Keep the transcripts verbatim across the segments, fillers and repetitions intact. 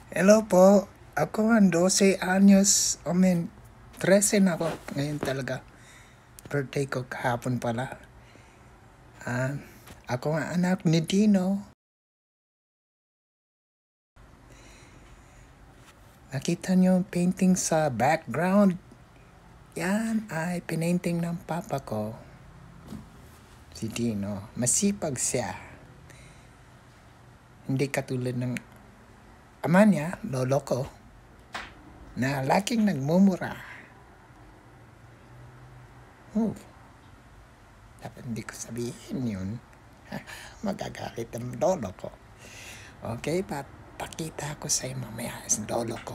Hello po. Ako ang twelve anyos. I mean, thirteen na ako ngayon talaga. Birthday ko kahapon pala. Ah, ako ang anak ni Dino. Nakita niyo yung painting sa background? Yan ay pinainting ng papa ko. Si Dino. Masipag siya. Hindi katulad ng ama niya, lolo ko, na laking nagmumura. Oh, dapat hindi ko sabihin yun. Magagalit ang lolo ko. Okay, papakita ko sa'yo mamaya ang lolo ko.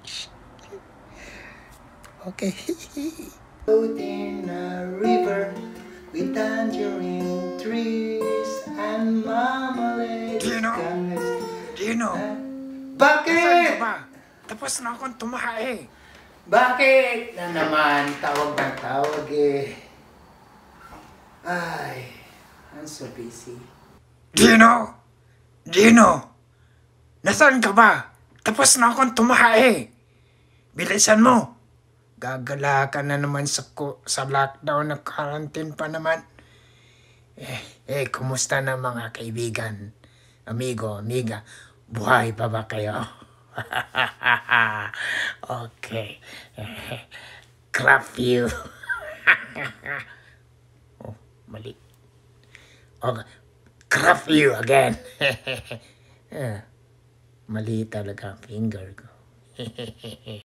Okay. Out in a river with tangerine trees and marmalade. Dino! Dino! Bakit? Saan ka ba? Tapos na akong tumahay. Bakit na naman tawag na tawag eh? Ay, I'm so busy. Dino! Dino! Nasaan ka ba? Tapos na akong tumahay. Bilisan mo. Gagala ka na naman sa, sa lockdown na quarantine pa naman. Eh, eh, kumusta na mga kaibigan? Amigo, amiga, buhay pa ba kayo? Okay. Crap you. Oh, mali. Okay. Crap you again. Mali talaga ang finger ko.